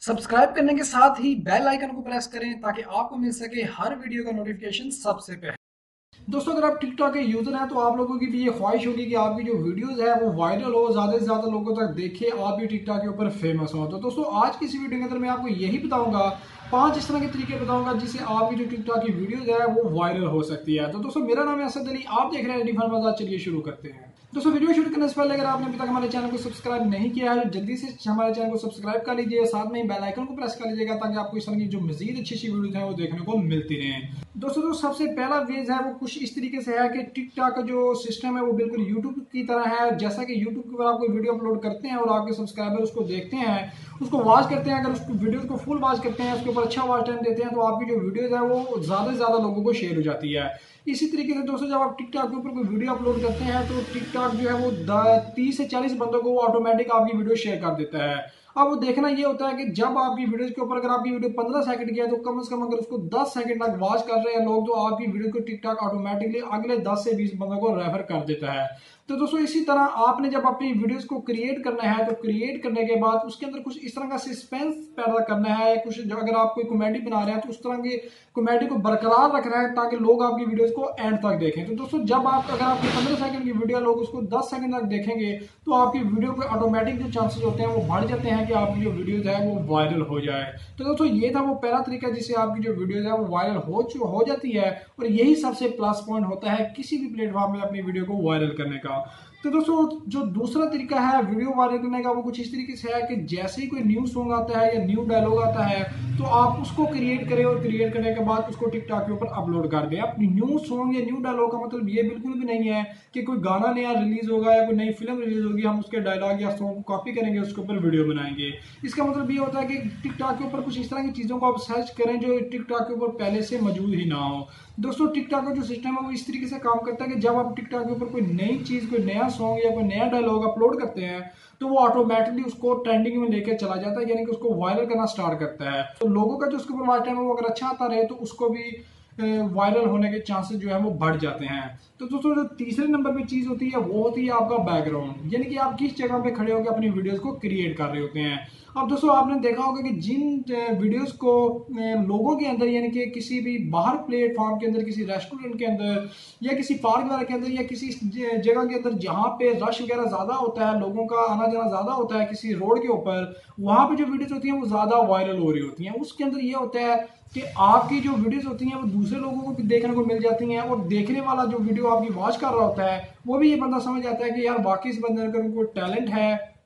Subscribe करने के साथ ही बेल आइकन को प्रेस करें ताकि आपको मिल सके हर वीडियो का नोटिफिकेशन सबसे पहले। दोस्तों, अगर आप टिकटॉक के यूजर हैं तो आप लोगों की भी ये ख्वाहिश होगी कि आपकी जो वीडियोस है वो वायरल हो, ज्यादा से ज्यादा लोगों तक देखे, आप भी टिकटॉक के ऊपर फेमस हो। तो दोस्तों, आज की इस वीडियो के अंदर मैं आपको यही बताऊंगा, 5 इस तरह के तरीके बताऊंगा जिससे आपकी जो टिकटॉक की वीडियोस है वो वायरल हो सकती है। तो दोस्तों, मेरा नाम है असद अली, आप देख रहे हैं HDfunmaza। चलिए शुरू करते हैं। दोस्तों, वीडियो शुरू करने से पहले अगर आपने अभी तक हमारे चैनल को सब्सक्राइब नहीं किया है तो जल्दी से हमारे चैनल को सब्सक्राइब कर लीजिए, साथ में ही बेल आइकन को प्रेस कर लीजिएगा ताकि आपको इस तरह की जो मजीद अच्छी अच्छी वीडियोस हैं वो देखने को मिलती रहें। दोस्तों, जो सबसे पहला वेज है वो कुछ इस तरीके से है कि टिकटॉक का जो सिस्टम है वो बिल्कुल यूट्यूब की तरह है। जैसा कि यूट्यूब के ऊपर आप कोई वीडियो अपलोड करते हैं और आपके सब्सक्राइबर उसको देखते हैं, उसको वॉच करते हैं, अगर उसको वीडियो को फुल वॉच करते हैं, उसके ऊपर अच्छा वॉच टाइम देते हैं तो आपकी जो वीडियोज है वो ज्यादा से ज्यादा लोगों को शेयर हो जाती है। इसी तरीके से दोस्तों, जब आप टिकटॉक के ऊपर कोई वीडियो अपलोड करते हैं तो टिकटॉक जो है वो 30 से 40 बंदों को वो ऑटोमेटिक आपकी वीडियो शेयर कर देता है। अब वो देखना ये होता है कि जब आपकी वीडियो के ऊपर, अगर आपकी वीडियो 15 सेकंड की है तो कम से कम अगर उसको 10 सेकंड तक वॉच कर रहे हैं लोग तो आपकी वीडियो को टिकटॉक ऑटोमेटिकली अगले 10 से 20 बंदों को रेफर कर देता है। तो दोस्तों, इसी तरह आपने जब अपनी वीडियोस को क्रिएट करना है तो क्रिएट करने के बाद उसके अंदर कुछ इस तरह का सस्पेंस पैदा करना है, कुछ अगर आप कोई कॉमेडी बना रहे हैं तो उस तरह की कॉमेडी को बरकरार रखना है ताकि लोग आपकी वीडियोस को एंड तक देखें। तो दोस्तों, जब आप, अगर आपकी 15 सेकंड की वीडियो लोग उसको 10 सेकंड तक देखेंगे तो आपकी वीडियो के ऑटोमेटिक जो चांसेस होते हैं वो बढ़ जाते हैं कि आपकी जो वीडियोज है वो वायरल हो जाए। तो दोस्तों, ये था वो पहला तरीका जिससे आपकी जो वीडियोज है वो वायरल हो जाती है, और यही सबसे प्लस पॉइंट होता है किसी भी प्लेटफॉर्म में अपनी वीडियो को वायरल करने का। तो दोस्तों, जो दूसरा तरीका है वीडियो वायरल करने का वो कुछ इस तरीके से है कि जैसे ही कोई न्यू सॉन्ग आता है या न्यू डायलॉग आता है तो आप उसको क्रिएट करें और क्रिएट करने के बाद उसको टिकटॉक के ऊपर अपलोड कर दें। अब न्यू सॉन्ग या न्यू डायलॉग का मतलब ये बिल्कुल भी नहीं है कि कोई गाना नया रिलीज होगा या कोई नई फिल्म रिलीज होगी, हम उसके डायलॉग या सॉन्ग को कॉपी करेंगे, उसके ऊपर वीडियो बनाएंगे। इसका मतलब ये होता है कि टिकटॉक के ऊपर कुछ इस तरह की चीजों को आप सर्च करें जो टिकटॉक के ऊपर पहले से मौजूद ही ना हो। दोस्तों, टिकटॉक का जो सिस्टम है वो इस तरीके से काम करता है कि जब आप टिकटॉक के ऊपर कोई नई चीज, कोई नया सॉन्ग या कोई नया डायलॉग अपलोड करते हैं तो वो ऑटोमेटिकली उसको ट्रेंडिंग में लेकर चला जाता है, यानी कि उसको वायरल करना स्टार्ट करता है। तो लोगों का जो उसके ऊपर वॉच टाइम है वो अगर अच्छा आता रहे तो उसको भी वायरल होने के चांसेस जो है वो बढ़ जाते हैं। तो दोस्तों, जो तीसरे नंबर पे चीज होती है वो होती है आपका बैकग्राउंड, यानी कि आप किस जगह पे खड़े होकर अपनी वीडियोस को क्रिएट कर रहे होते हैं। अब दोस्तों, आपने देखा होगा कि जिन वीडियोस को लोगों के अंदर, यानी कि किसी भी बाहर प्लेटफॉर्म के अंदर, किसी रेस्टोरेंट के अंदर या किसी पार्क वगैरह के अंदर या किसी जगह के अंदर जहाँ पे रश वगैरह ज्यादा होता है, लोगों का आना जाना ज्यादा होता है किसी रोड के ऊपर, वहां पे जो वीडियोस होती हैं वो ज्यादा वायरल हो रही होती हैं। उसके अंदर ये होता है कि आपकी जो वीडियोस होती हैं वो दूसरे लोगों को भी देखने को मिल जाती हैं, और देखने वाला जो वीडियो आपकी वॉच कर रहा होता है वो भी ये बंदा समझ आता है कि यार वाकई इस बंदे के अंदर कोई टैलेंट है,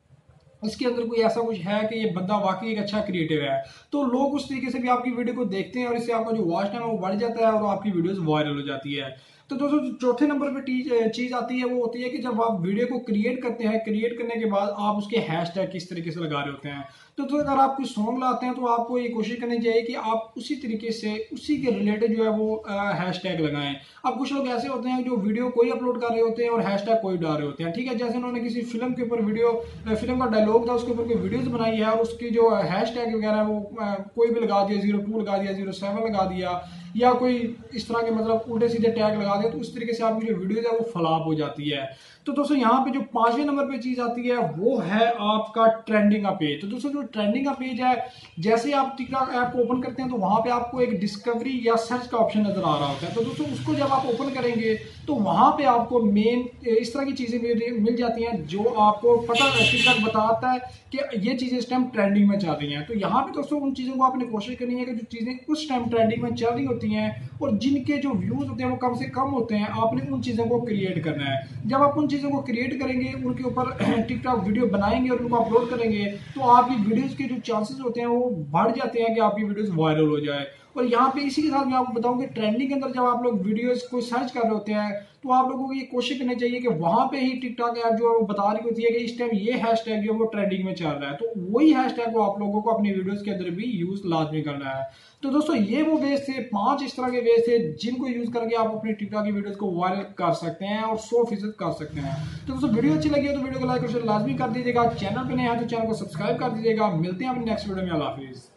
इसके अंदर कोई ऐसा कुछ है कि ये बंदा वाकई एक अच्छा क्रिएटिव है। तो लोग उस तरीके से भी आपकी वीडियो को देखते हैं और इससे आपका जो वॉच टाइम है वो बढ़ जाता है और आपकी वीडियोस वायरल हो जाती है। तो दोस्तों, जो चौथे नंबर पे चीज आती है वो होती है कि जब आप वीडियो को क्रिएट करते हैं, क्रिएट करने के बाद आप उसके हैशटैग किस तरीके से लगा रहे होते हैं। तो अगर आप कोई सॉन्ग लाते हैं तो आपको ये कोशिश करनी चाहिए कि आप उसी तरीके से उसी के रिलेटेड जो है वो हैशटैग लगाएं। अब कुछ लोग ऐसे होते हैं जो वीडियो कोई अपलोड कर रहे होते हैं और हैशटैग कोई डाल रहे होते हैं, ठीक है। जैसे उन्होंने किसी फिल्म के ऊपर वीडियो, फिल्म का डायलॉग था उसके ऊपर कोई वीडियोस बनाई है और उसकी जो हैशटैग वगैरह है वो कोई भी लगा दिया, 02 लगा दिया, 07 लगा दिया, या कोई इस तरह के मतलब उल्टे सीधे टैग लगा दिया, तो उस तरीके से आपकी जो वीडियोस है वो फ्लॉप हो जाती है। तो दोस्तों, यहाँ पे जो 5वें नंबर पे चीज आती है वो है आपका ट्रेंडिंग का पेज। तो दोस्तों, जो ट्रेंडिंग का पेज है, जैसे आप टिकटॉक ऐप को ओपन करते हैं तो वहां पे आपको एक डिस्कवरी या सर्च का ऑप्शन नजर आ रहा होता है। तो दोस्तों, उसको जब आप ओपन करेंगे तो वहां पे आपको मेन इस तरह की चीजें मिल जाती हैं जो आपको पता, टिकटॉक बताता है कि ये चीजें इस टाइम ट्रेंडिंग में चल रही हैं। तो यहाँ पे दोस्तों उन चीजों को आपने कोशिश करनी है कि जो चीजें उस टाइम ट्रेंडिंग में चल रही होती हैं और जिनके जो व्यूज होते हैं वो कम से कम होते हैं, आपने उन चीजों को क्रिएट करना है। जब आप उन चीजों को क्रिएट करेंगे, उनके ऊपर टिकटॉक वीडियो बनाएंगे और उनको अपलोड करेंगे तो आपकी वीडियोस के जो चांसेस होते हैं वो बढ़ जाते हैं कि आपकी वीडियोस वायरल हो जाए। और यहाँ पे इसी के साथ मैं आपको बताऊं कि ट्रेंडिंग के अंदर जब आप लोग वीडियोस को सर्च कर रहे होते हैं तो आप लोगों को ये कोशिश करनी चाहिए कि वहां पे ही टिकटॉक ऐप जो है वो बता रही होती है कि इस टाइम ये हैशटैग जो है वो ट्रेंडिंग में चल रहा है, तो वही हैशटैग को आप लोगों को अपनी वीडियोस के अंदर भी यूज लाजमी करना है। तो दोस्तों, ये वो वेज थे, 5 इस तरह के वेज थे जिनको यूज करके आप अपनी टिकटॉक की वीडियोस को वायरल कर सकते हैं और 100% कर सकते हैं। तो दोस्तों, वीडियो अच्छी लगी हो तो वीडियो को लाइक और शेयर लाजमी कर दीजिएगा, चैनल पे नए हैं तो चैनल को सब्सक्राइब कर दीजिएगा। मिलते हैं अपने नेक्स्ट वीडियो में। अल्लाह हाफिज।